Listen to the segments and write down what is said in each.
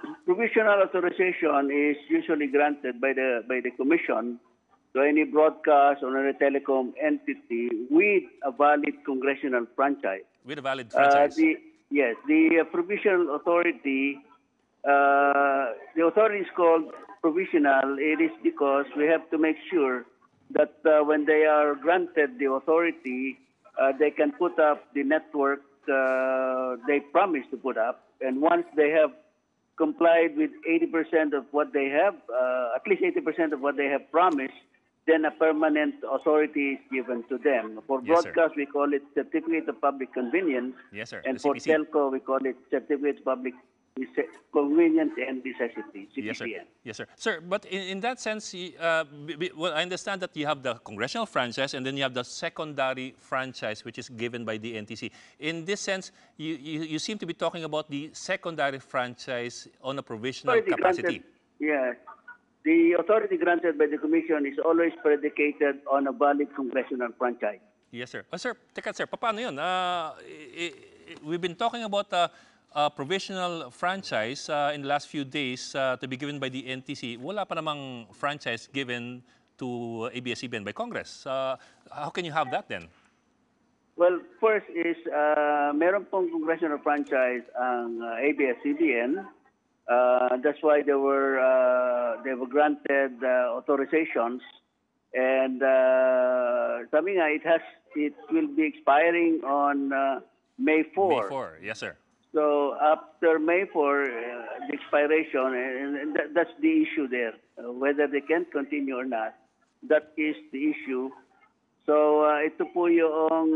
provisional authorization is usually granted by the commission to any broadcast or any telecom entity with a valid congressional franchise. With a valid franchise. The provisional authority, the authority is called provisional. It is because we have to make sure that when they are granted the authority, they can put up the network they promised to put up. And once they have complied with 80% of what they have, at least 80% of what they have promised, then a permanent authority is given to them. For broadcast, we call it Certificate of Public Convenience. Yes, sir. And for telco, we call it Certificate of Public Convenience and Necessity, CPCN. Yes, sir. Yes, sir. Sir, but in that sense, well, I understand that you have the congressional franchise and then you have the secondary franchise, which is given by the NTC. In this sense, you seem to be talking about the secondary franchise on a provisional capacity. Yes. The authority granted by the Commission is always predicated on a valid congressional franchise. Yes, sir. Sir, teka, sir, paano yun? We've been talking about provisional franchise in the last few days to be given by the NTC. Wala pa namang franchise given to ABS-CBN by Congress. How can you have that then? Well, first is meron pong congressional franchise ang ABS-CBN. That's why they were granted authorizations, and sabi nga it will be expiring on May 4. May 4, yes, sir. So after May 4, the expiration, and that's the issue there, whether they can continue or not. That is the issue. So ito po yung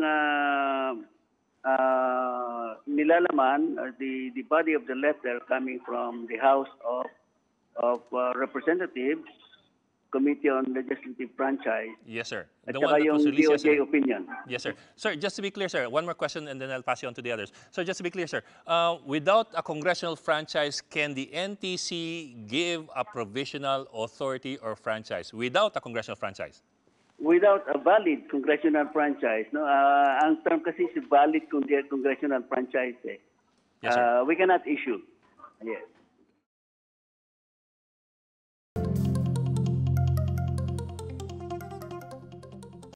nilalaman, the body of the letter coming from the House of Representatives, Committee on Legislative Franchise. Yes, sir. The one that was released yesterday. Opinion. Yes, sir. Sir, just to be clear, sir, one more question and then I'll pass you on to the others. So just to be clear, sir, without a congressional franchise, can the NTC give a provisional authority or franchise without a congressional franchise? Without a valid congressional franchise, no? Ang term kasi is valid congressional franchise. Yes, sir. We cannot issue. Yes.